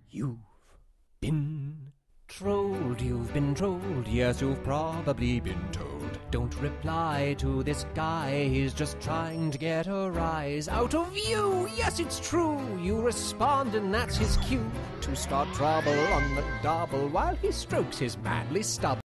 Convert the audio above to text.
You've been trolled, you've been trolled, yes, you've probably been told. Don't reply to this guy, he's just trying to get a rise out of you. Yes, it's true, you respond and that's his cue to start trouble on the double while he strokes his manly stubble.